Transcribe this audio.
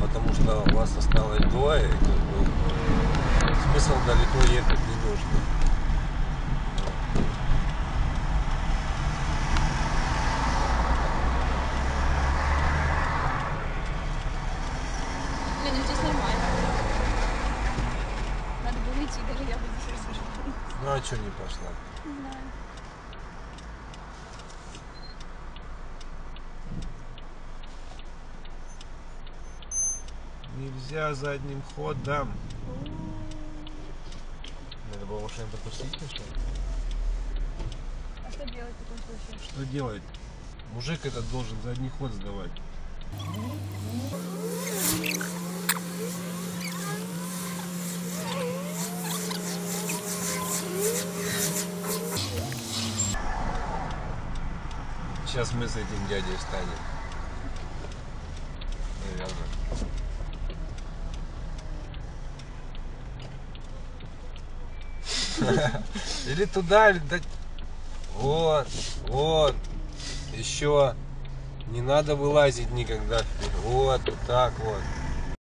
потому что у вас осталось двое, и как бы смысл далеко ехать не нужно. Блин, ну здесь нормально. Надо было идти, даже я бы здесь рассуждала. Ну а что не пошла? Не знаю. Нельзя задним ходом. Надо было машину пропустить, что ли? А что делать в таком случае? Что делать? Мужик этот должен задний ход сдавать. Сейчас мы с этим дядей встанем. Наверное. Или туда, или да. Вот, вот. Еще. Не надо вылазить никогда. Вот так вот.